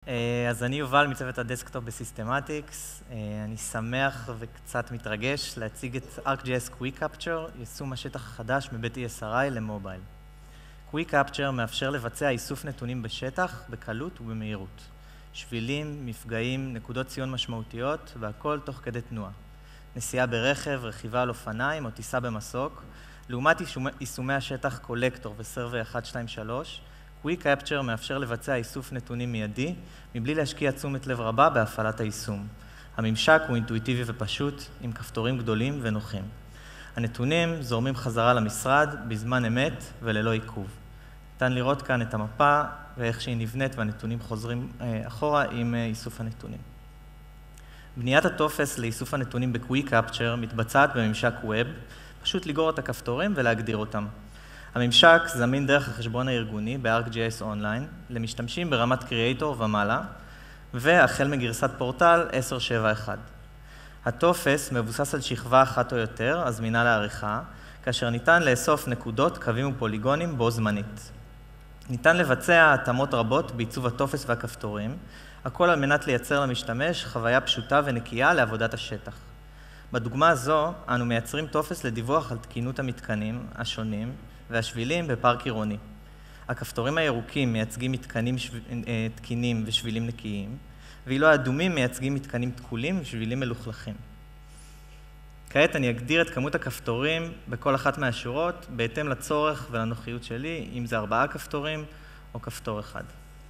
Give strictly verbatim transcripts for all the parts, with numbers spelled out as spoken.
אז אני יובל מצוות הדסקטופ בסיסטמטיקס. אני שמח וקצת מתרגש להציג את ArcGIS Quick Capture, יישום השטח החדש מבית E S R I למובייל. Quick Capture מאפשר לבצע איסוף נתונים בשטח בקלות ובמהירות. שבילים, מפגעים, נקודות ציון משמעותיות והכל תוך כדי תנועה. נסיעה ברכב, רכיבה על אופניים או טיסה במסוק. לעומת יישומי השטח קולקטור וסרווי אחת, שתיים, שלוש, Quick Capture מאפשר לבצע איסוף נתונים מיידי, מבלי להשקיע תשומת לב רבה בהפעלת היישום. הממשק הוא אינטואיטיבי ופשוט, עם כפתורים גדולים ונוחים. הנתונים זורמים חזרה למשרד בזמן אמת וללא עיכוב. ניתן לראות כאן את המפה ואיך שהיא נבנית והנתונים חוזרים אחורה עם איסוף הנתונים. בניית הטופס לאיסוף הנתונים ב-Quick Capture מתבצעת בממשק ווב, פשוט לגרור את הכפתורים ולהגדיר אותם. הממשק זמין דרך החשבון הארגוני ב-ArcGIS אונליין למשתמשים ברמת קריאייטור ומעלה, והחל מגרסת פורטל עשר שבע אחת. הטופס מבוסס על שכבה אחת או יותר, הזמינה לעריכה, כאשר ניתן לאסוף נקודות, קווים ופוליגונים בו זמנית. ניתן לבצע התאמות רבות בעיצוב הטופס והכפתורים, הכל על מנת לייצר למשתמש חוויה פשוטה ונקייה לעבודת השטח. בדוגמה הזו, אנו מייצרים טופס לדיווח על תקינות המתקנים השונים והשבילים בפארק עירוני. הכפתורים הירוקים מייצגים מתקנים תקינים ושבילים נקיים, ואילו האדומים מייצגים מתקנים תקולים ושבילים מלוכלכים. כעת אני אגדיר את כמות הכפתורים בכל אחת מהשורות, בהתאם לצורך ולנוחיות שלי, אם זה ארבעה כפתורים או כפתור אחד.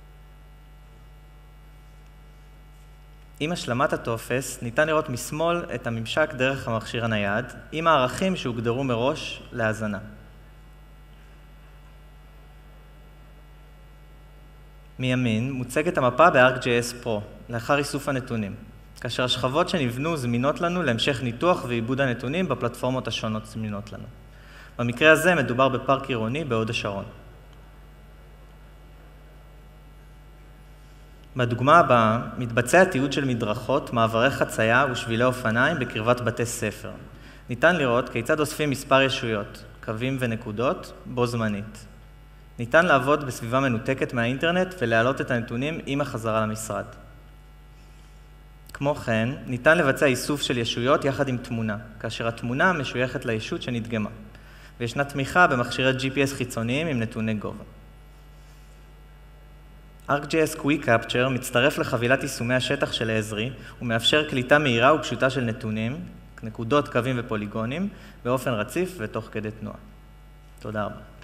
עם השלמת הטופס, ניתן לראות משמאל את הממשק דרך המכשיר הנייד, עם הערכים שהוגדרו מראש להאזנה. מימין מוצגת המפה ב-ArcGIS Pro, לאחר איסוף הנתונים, כאשר השכבות שנבנו זמינות לנו להמשך ניתוח ועיבוד הנתונים בפלטפורמות השונות זמינות לנו. במקרה הזה מדובר בפארק עירוני בהוד השרון. בדוגמה הבאה מתבצע תיעוד של מדרכות, מעברי חצייה ושבילי אופניים בקרבת בתי ספר. ניתן לראות כיצד אוספים מספר ישויות, קווים ונקודות, בו זמנית. ניתן לעבוד בסביבה מנותקת מהאינטרנט ולהעלות את הנתונים עם החזרה למשרד. כמו כן, ניתן לבצע איסוף של ישויות יחד עם תמונה, כאשר התמונה משויכת לישות שנדגמה, וישנה תמיכה במכשירי ג'י פי אס חיצוניים עם נתוני גובה. ArcGIS Quick Capture מצטרף לחבילת יישומי השטח של עזרי, ומאפשר קליטה מהירה ופשוטה של נתונים, נקודות, קווים ופוליגונים, באופן רציף ותוך כדי תנועה. תודה רבה.